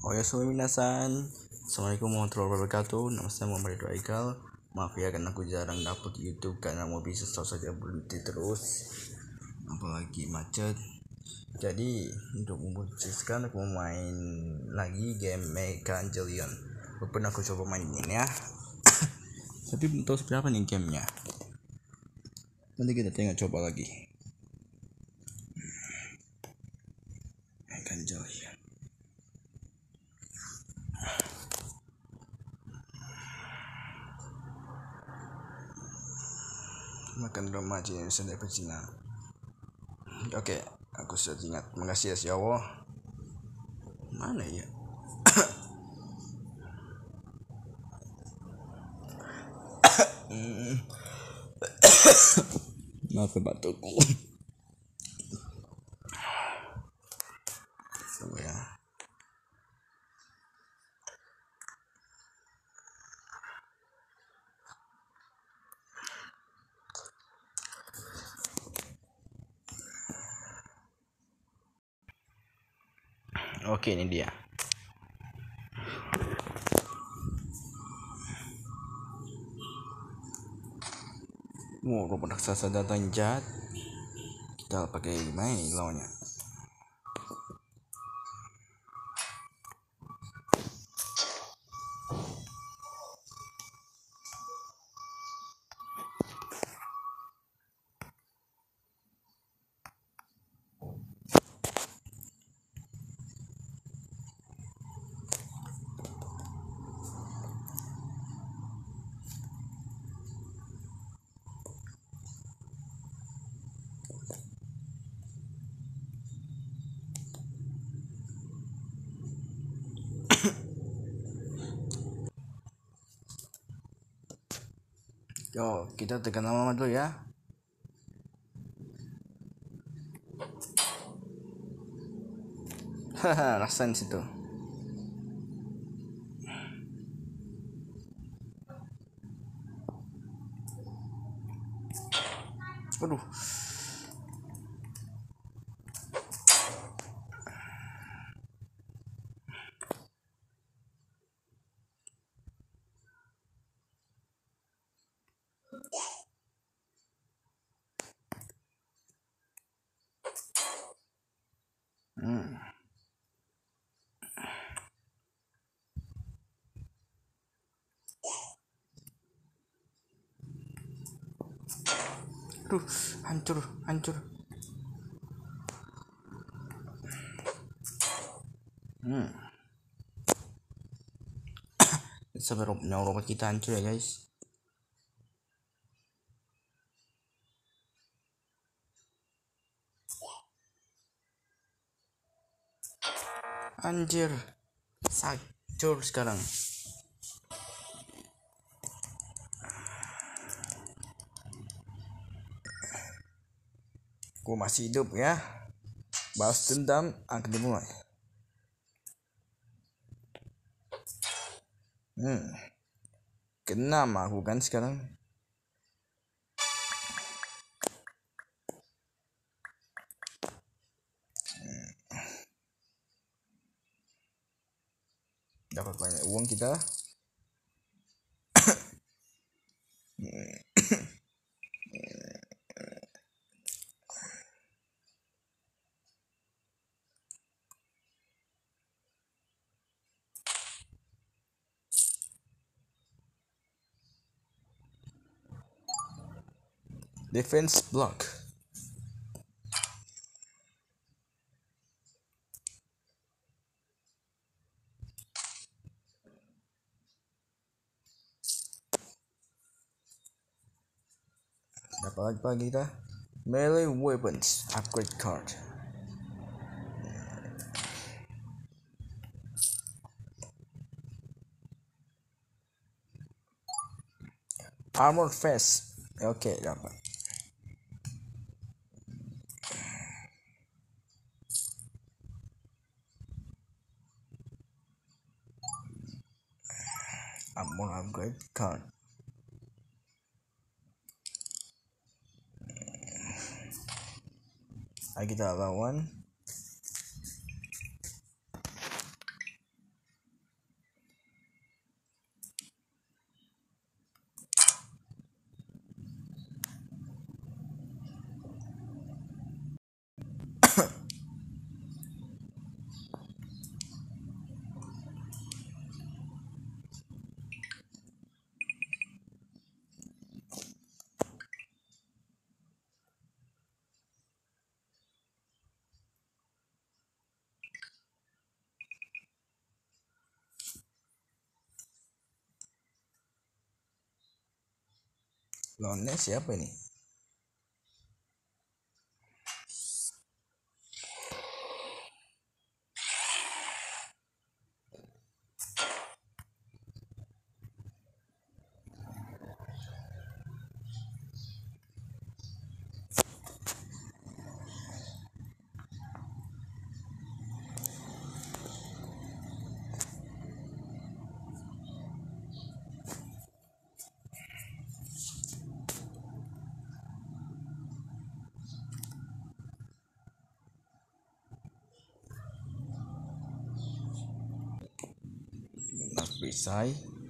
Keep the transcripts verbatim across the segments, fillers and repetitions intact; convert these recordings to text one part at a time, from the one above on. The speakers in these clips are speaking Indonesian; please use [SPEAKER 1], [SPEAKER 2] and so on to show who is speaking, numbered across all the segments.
[SPEAKER 1] Oya suami minasan, assalamualaikum warahmatullahi wabarakatuh. Nama saya Muhammad Ridho Aikal. Maaf ya karena aku jarang dapet YouTube karena mau bisnis terus saja berhenti terus, apalagi macet. Jadi untuk memutuskan aku mau main lagi game Mechangelion. Pernah aku coba main ini ya, tapi belum tahu seperti apa nih gamenya. Nanti kita tengok coba lagi. Mechangelion. Makan remaja yang sedang Cina. Oke, aku sudah ingat. Makasih ya si Allah. Mana ya? Maaf ya batukku. Tunggu ya. Oke, ini dia. Mau robot raksasa datang jahat. Kita pakai main lawannya. Yo, kita tekan nama dulu ya. Haha, rasain situ. Aduh. Hmm. Aduh, hancur, hancur. Hmm. Sampai nyawa robot kita hancur ya guys. Anjir, hancur sekarang. Gue masih hidup ya. Balas dendam akan dimulai. Hmm. Kena aku kan sekarang. Hmm. Dapat banyak uang kita. Defense block. Apa lagi pagi kita? Melee weapons upgrade card. Armor face. Oke, dapat. Armor upgrade card. Ayo kita lawan. Lawannya siapa ini? Nak Pisai.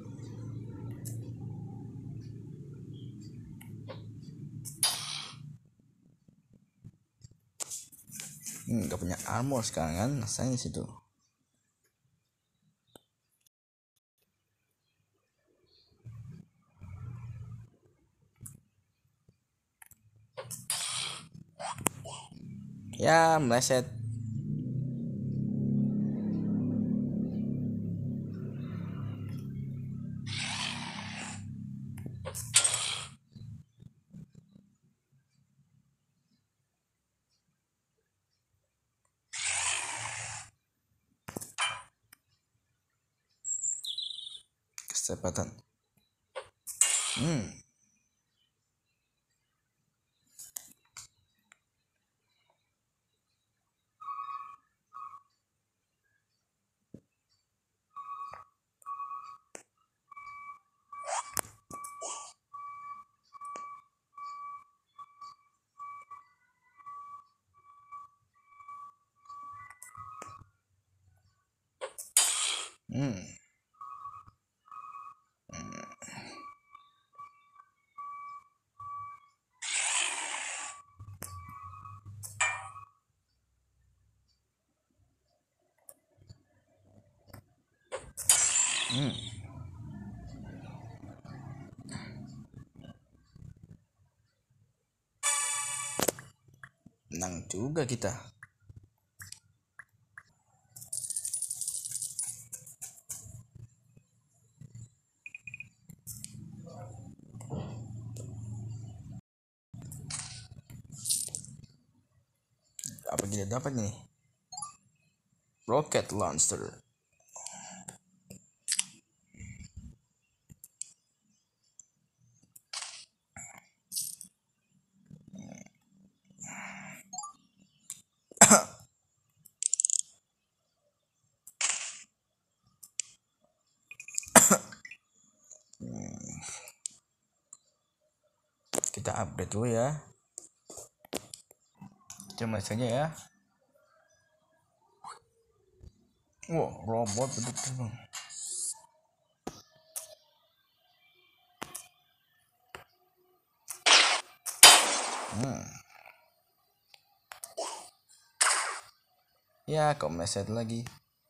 [SPEAKER 1] Hmm, gak punya armor sekarang kan, rasanya situ. Ya, meleset. Kecepatan. Hmm. Hmm. Hmm. Menang juga kita. Apa kita dapat nih? Rocket launcher. Kita upgrade dulu ya. Cuma saja ya. Wow, robot betul-betul. Hmm. Ya, kok meleset lagi.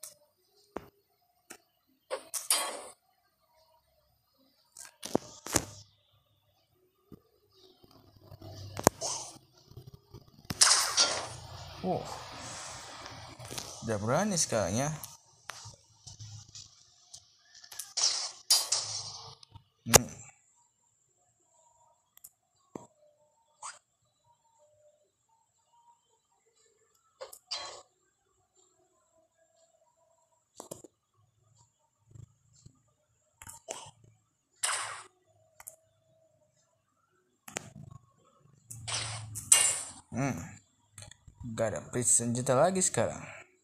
[SPEAKER 1] Wow. Udah berani sekarang ya. Hmm. Hmm. Gak ada prison senjata lagi sekarang.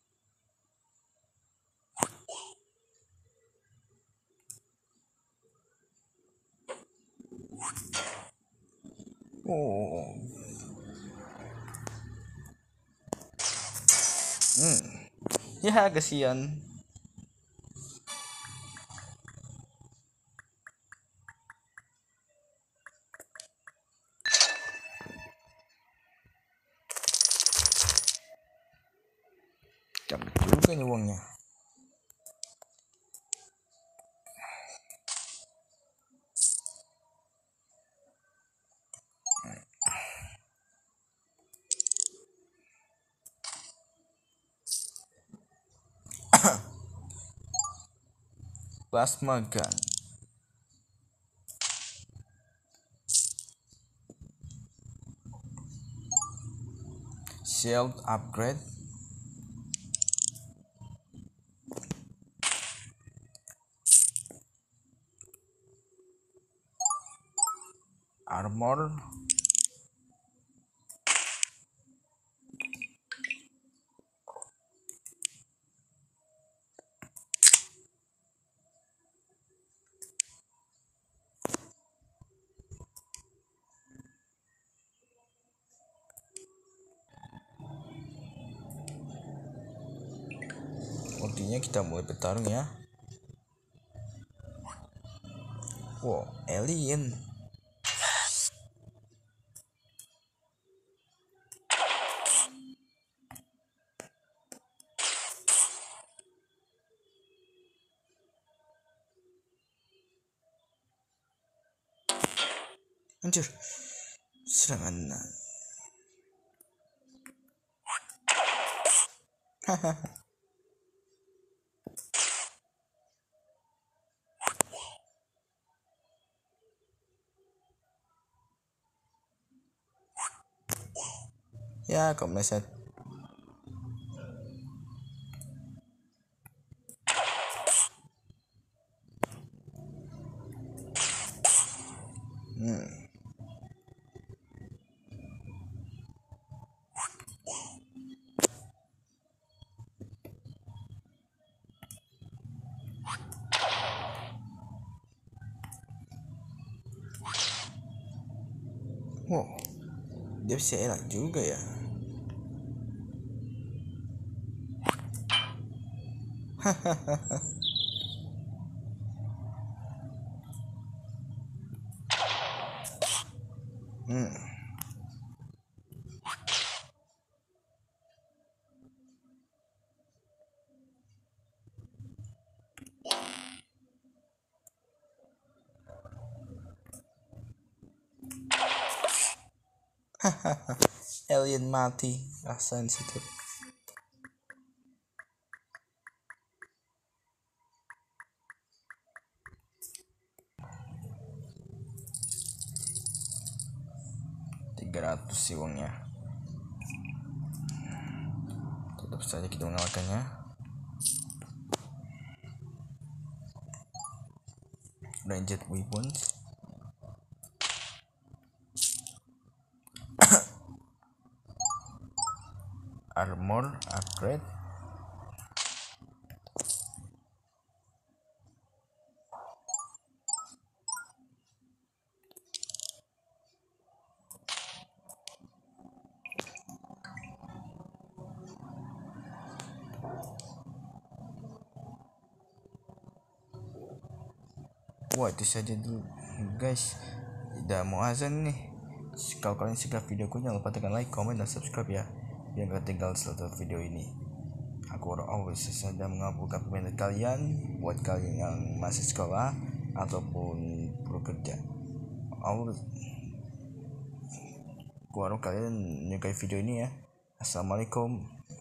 [SPEAKER 1] Oh. Hmm. Ya, kasihan. Cabut juga nih uangnya. Plasma gun. Shield upgrade. Armor. Ultinya kita mulai bertarung ya. Wow, alien. Anjir, serangan. Hahaha. Ya, kok meleset. Hmm. Wow, dia bisa elak juga ya. Hahaha. Hmm. Hahaha. Alien mati. Ah, sensitif. tiga ratus sih uangnya. Tetap saja kita mengalahkannya. Ranged weapons. Armor upgrade. Wah, itu saja dulu guys, udah mau azan nih. Kalau kalian suka videoku, jangan lupa tekan like, comment, dan subscribe ya, biar gak tinggal setelah video ini. Aku always saja mengabulkan permintaan kalian, buat kalian yang masih sekolah ataupun bekerja. Always aku harap kalian menyukai video ini ya. Assalamualaikum